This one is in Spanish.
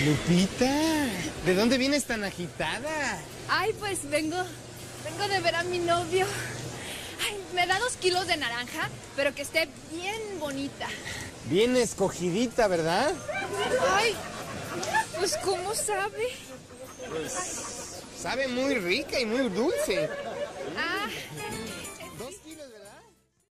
Lupita, ¿de dónde vienes tan agitada? Ay, pues vengo de ver a mi novio. Ay, me da 2 kilos de naranja, pero que esté bien bonita. Bien escogidita, ¿verdad? Ay, pues ¿cómo sabe? Pues sabe muy rica y muy dulce. Ah,